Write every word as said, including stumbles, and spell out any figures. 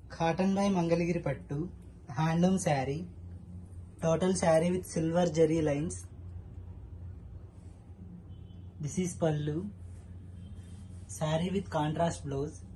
Cotton by Mangalagiri Pattu, handloom saree, total saree with silver zari lines. This is pallu, saree with contrast blouse.